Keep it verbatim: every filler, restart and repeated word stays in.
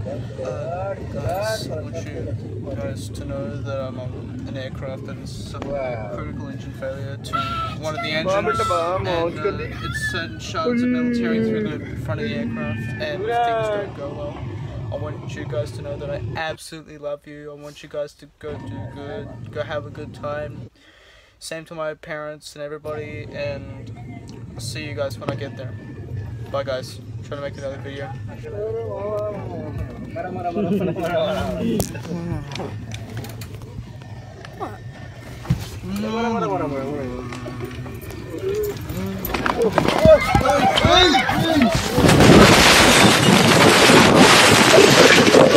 Uh, guys, I want you guys to know that I'm on an aircraft that has suffered a critical engine failure to one of the engines, and uh, it's certain shards of metal tearing through the front of the aircraft, and if things don't go well, I want you guys to know that I absolutely love you. I want you guys to go do good, go have a good time. Same to my parents and everybody, and I'll see you guys when I get there. Bye guys. Try to make another video. Mm.